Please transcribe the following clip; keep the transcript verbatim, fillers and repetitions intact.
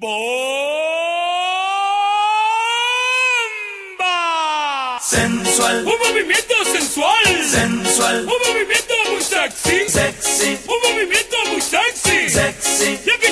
¡Bomba! Sensual. Un movimiento sensual. Sensual. Un movimiento muy sexy. Sexy. Un movimiento muy sexy. Sexy. Ya